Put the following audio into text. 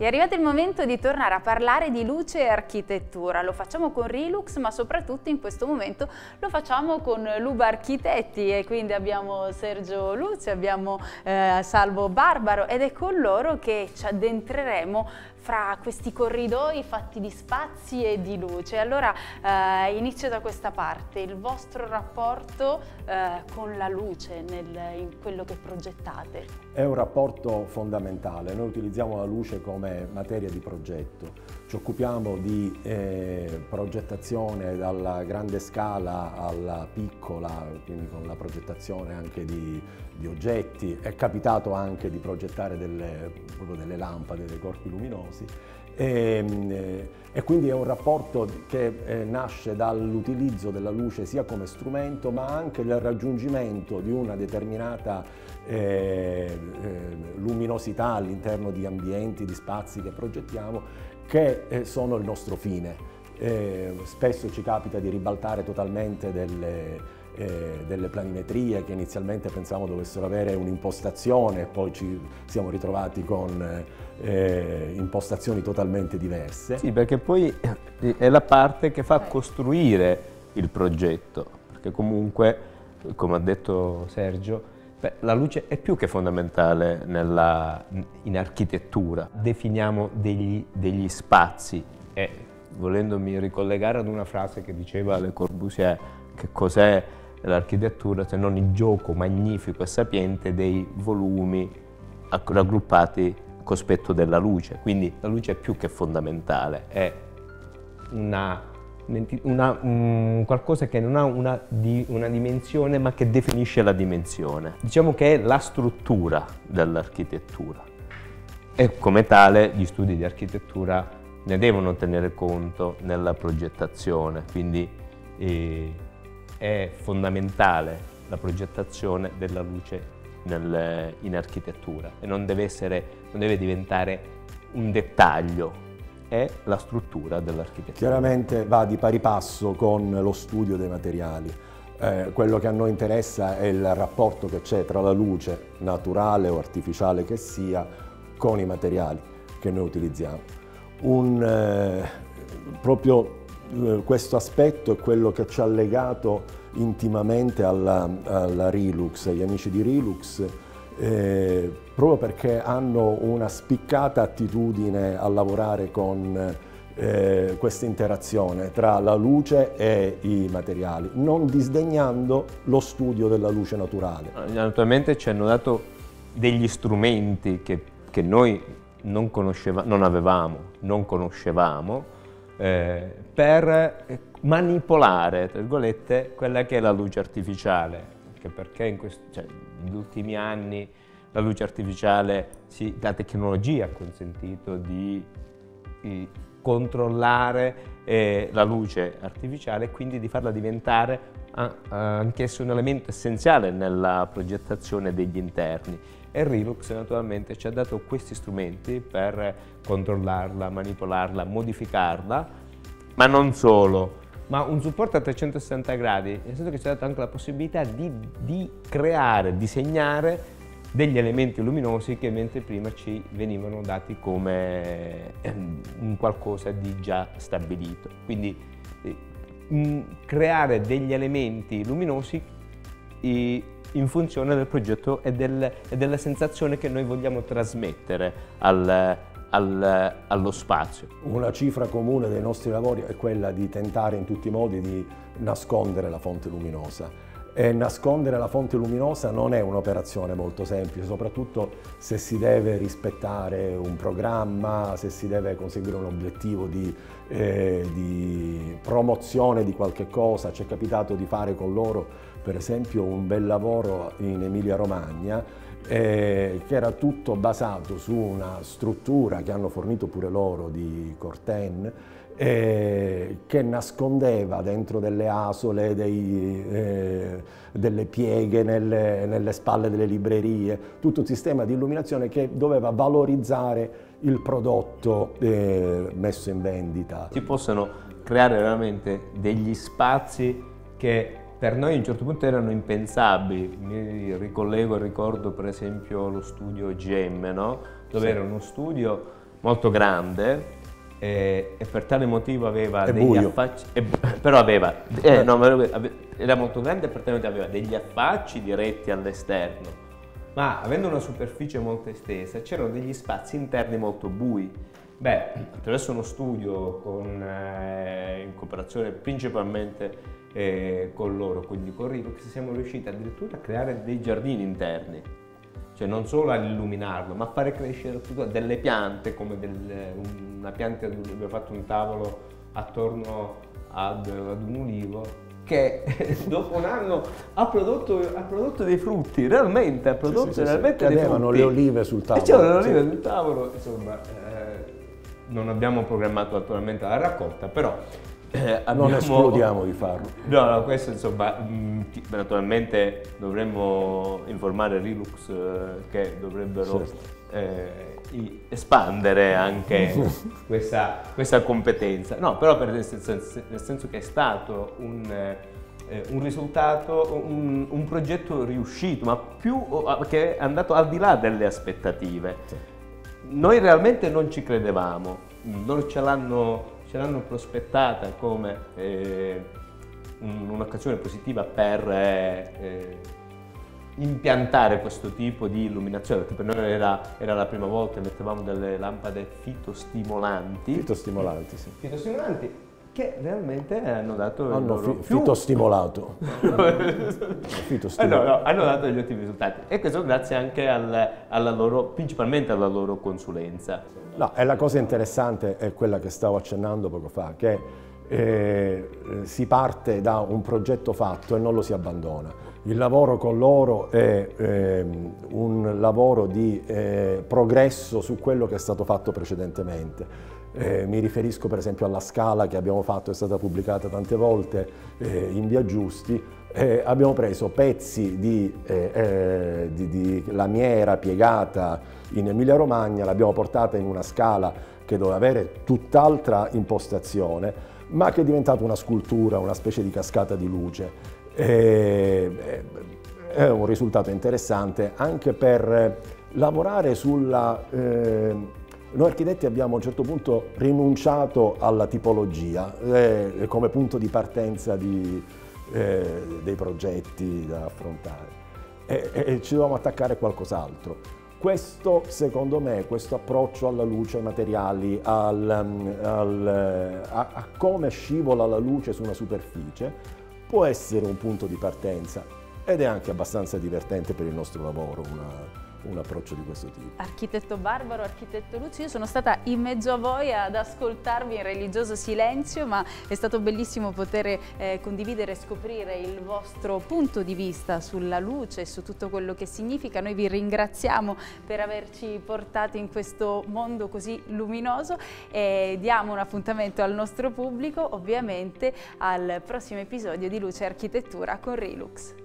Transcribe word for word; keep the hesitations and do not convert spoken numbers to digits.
È arrivato il momento di tornare a parlare di luce e architettura. Lo facciamo con Rilux, ma soprattutto in questo momento lo facciamo con Luba Architetti, e quindi abbiamo Sergio Luzzi, abbiamo eh, Salvo Barbaro, ed è con loro che ci addentreremo fra questi corridoi fatti di spazi e di luce. Allora eh, inizio da questa parte: il vostro rapporto eh, con la luce nel, in quello che progettate. È un rapporto fondamentale. Noi utilizziamo la luce come materia di progetto. Ci occupiamo di eh, progettazione dalla grande scala alla piccola, quindi con la progettazione anche di, di oggetti. È capitato anche di progettare delle, proprio delle lampade, dei corpi luminosi. E, e quindi è un rapporto che eh, nasce dall'utilizzo della luce sia come strumento, ma anche dal raggiungimento di una determinata eh, eh, luminosità all'interno di ambienti, di spazi che progettiamo, che eh, sono il nostro fine. Eh, spesso ci capita di ribaltare totalmente delle Eh, delle planimetrie che inizialmente pensavamo dovessero avere un'impostazione, e poi ci siamo ritrovati con eh, impostazioni totalmente diverse. Sì, perché poi è la parte che fa costruire il progetto, perché comunque, come ha detto Sergio, beh, la luce è più che fondamentale nella, in architettura. Definiamo degli, degli spazi e, volendomi ricollegare ad una frase che diceva Le Corbusier, che cos'è l'architettura se non il gioco magnifico e sapiente dei volumi raggruppati a cospetto della luce. Quindi la luce è più che fondamentale, è una, una, un qualcosa che non ha una, di, una dimensione, ma che definisce la dimensione. Diciamo che è la struttura dell'architettura, e come tale gli studi di architettura ne devono tenere conto nella progettazione. Quindi eh, è fondamentale la progettazione della luce nel, in architettura, e non deve essere, non deve diventare un dettaglio, è la struttura dell'architettura. Chiaramente va di pari passo con lo studio dei materiali. Eh, quello che a noi interessa è il rapporto che c'è tra la luce, naturale o artificiale che sia, con i materiali che noi utilizziamo. Un, eh, proprio questo aspetto è quello che ci ha legato intimamente alla, alla Rilux, agli amici di Rilux, eh, proprio perché hanno una spiccata attitudine a lavorare con eh, questa interazione tra la luce e i materiali, non disdegnando lo studio della luce naturale. Naturalmente ci hanno dato degli strumenti che, che noi non, conosceva, non avevamo, non conoscevamo, Eh, per manipolare, tra virgolette, quella che è la luce artificiale, anche perché in questi, cioè, negli ultimi anni la luce artificiale, sì, la tecnologia ha consentito di, di controllare eh, la luce artificiale, e quindi di farla diventare ah, anch'esso un elemento essenziale nella progettazione degli interni. E Rilux naturalmente ci ha dato questi strumenti per controllarla, manipolarla, modificarla, ma non solo, ma un supporto a trecentosessanta gradi, nel senso che ci ha dato anche la possibilità di, di creare, disegnare degli elementi luminosi che mentre prima ci venivano dati come un qualcosa di già stabilito. Quindi eh, creare degli elementi luminosi i, in funzione del progetto e, del, e della sensazione che noi vogliamo trasmettere al, al, allo spazio. Una cifra comune dei nostri lavori è quella di tentare in tutti i modi di nascondere la fonte luminosa. E nascondere la fonte luminosa non è un'operazione molto semplice, soprattutto se si deve rispettare un programma, se si deve conseguire un obiettivo di, eh, di promozione di qualche cosa. Ci è capitato di fare con loro, per esempio, un bel lavoro in Emilia-Romagna, eh, che era tutto basato su una struttura che hanno fornito pure loro di Corten, Eh, che nascondeva dentro delle asole, dei, eh, delle pieghe nelle, nelle spalle delle librerie, tutto un sistema di illuminazione che doveva valorizzare il prodotto eh, messo in vendita. Si possono creare veramente degli spazi che per noi a un certo punto erano impensabili. Mi ricollego e ricordo per esempio lo studio G M, no? Dove sì. Era uno studio molto grande eh, e per tale motivo aveva È degli buio. affacci, eh, però aveva, eh, no, ma ave- era molto grande e per tale motivo aveva degli affacci diretti all'esterno, ma avendo una superficie molto estesa c'erano degli spazi interni molto bui. Beh, attraverso uno studio con, eh, in cooperazione principalmente eh, con loro, quindi con Rilux, siamo riusciti addirittura a creare dei giardini interni, cioè non solo a illuminarlo, ma a fare crescere tutto, delle piante, come del, una pianta, abbiamo fatto un tavolo attorno ad, ad un ulivo che dopo un anno ha prodotto, ha prodotto dei frutti, realmente ha prodotto Sì, sì, sì, realmente sì. dei Cadevano frutti. le olive sul tavolo. E c'erano le Sì. olive sul tavolo, insomma, eh, non abbiamo programmato attualmente la raccolta, però eh, abbiamo... Non escludiamo di farlo. No, no, questo insomma, mh, ti- naturalmente dovremmo informare Rilux eh, che dovrebbero Certo. eh, i- espandere anche questa, questa competenza. No, però per nel senso, nel senso che è stato un, eh, un risultato, un, un progetto riuscito, ma più che è andato al di là delle aspettative. Noi realmente non ci credevamo, loro ce l'hanno ce l'hanno prospettata come eh, un- un'occasione positiva per eh, eh, impiantare questo tipo di illuminazione, perché per noi era, era la prima volta che mettevamo delle lampade fitostimolanti, Fitostimolanti, sì. fitostimolanti che realmente hanno dato il Hanno loro fi- più- fitostimolato. Eh Fitostimolato. no, no, hanno dato degli ottimi risultati e questo grazie anche al- alla loro, principalmente alla loro consulenza. No, e la cosa interessante è quella che stavo accennando poco fa, che eh, si parte da un progetto fatto e non lo si abbandona. Il lavoro con loro è ehm, un lavoro di eh, progresso su quello che è stato fatto precedentemente. Eh, mi riferisco per esempio alla scala che abbiamo fatto, è stata pubblicata tante volte eh, in Via Giusti. Eh, abbiamo preso pezzi di, eh, eh, di, di lamiera piegata in Emilia Romagna, l'abbiamo portata in una scala che doveva avere tutt'altra impostazione, ma che è diventata una scultura, una specie di cascata di luce. Eh, è un risultato interessante anche per lavorare sulla... Eh, noi architetti abbiamo a un certo punto rinunciato alla tipologia eh, come punto di partenza di, eh, dei progetti da affrontare e, e ci dovevamo attaccare a qualcos'altro. Questo, secondo me, questo approccio alla luce, ai materiali, al, al, a, a come scivola la luce su una superficie, può essere un punto di partenza ed è anche abbastanza divertente per il nostro lavoro una, un approccio di questo tipo. Architetto Barbaro, architetto Lucio, io sono stata in mezzo a voi ad ascoltarvi in religioso silenzio, ma è stato bellissimo poter eh, condividere e scoprire il vostro punto di vista sulla luce e su tutto quello che significa. Noi vi ringraziamo per averci portati in questo mondo così luminoso e diamo un appuntamento al nostro pubblico, ovviamente al prossimo episodio di Luce e Architettura con Rilux.